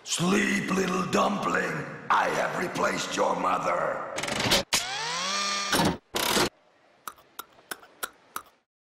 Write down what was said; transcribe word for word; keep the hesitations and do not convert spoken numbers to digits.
Sleep, little dumpling. I have replaced your mother.